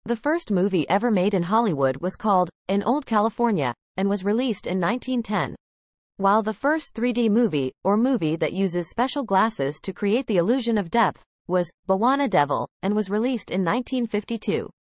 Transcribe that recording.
The first movie ever made in Hollywood was called In Old California and was released in 1910. While the first 3D movie, or movie that uses special glasses to create the illusion of depth, was Bawana Devil and was released in 1952.